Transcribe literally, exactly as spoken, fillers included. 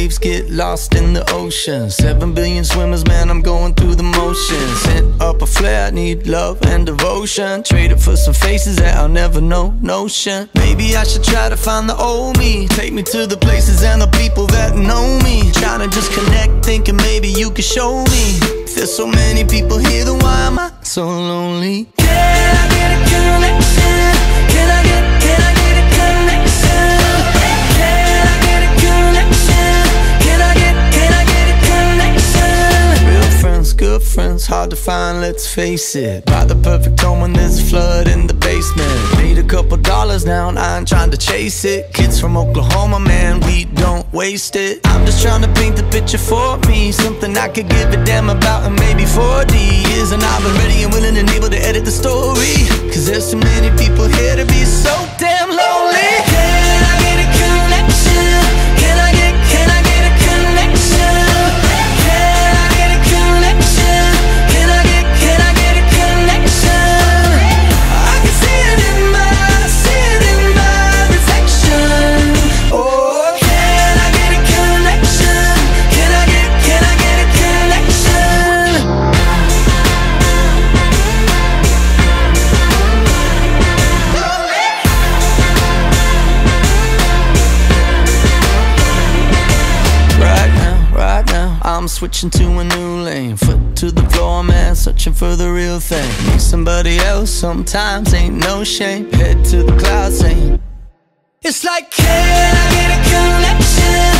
waves get lost in the ocean. Seven billion swimmers, man, I'm going through the motions. Sent up a flare, I need love and devotion. Traded for some faces that I'll never know, notion. Maybe I should try to find the old me. Take me to the places and the people that know me. Trying to just connect, thinking maybe you could show me. If there's so many people here, then why am I so lonely? Can I get a connection? Can I get, can I get a connection? Can I get a connection? Can I get, can I get a connection? Real friends, good friends, hard to find, let's face it. Buy the perfect home when there's a flood in the basement. Made a couple dollars now and I ain't trying to chase it. Kids from Oklahoma, man, we don't waste it. I'm just trying to paint the picture for me, something I could give a damn about in maybe forty years. And I've been ready and willing and able to edit the story, cause there's too many people here to be so damn lonely. Can I get a connection? Can I get, can I get a connection? Can I get a connection? Can I get, can I get a connection? I can see it in my, see it in my reflection. Oh, can I get a connection? Can I get, can I get a connection? Right now, right now, I'm switching to a new lane. Foot to the floor, man, searching for the real thing. Need somebody else, sometimes ain't no shame. Head to the clouds, saying it's like, can I get a connection?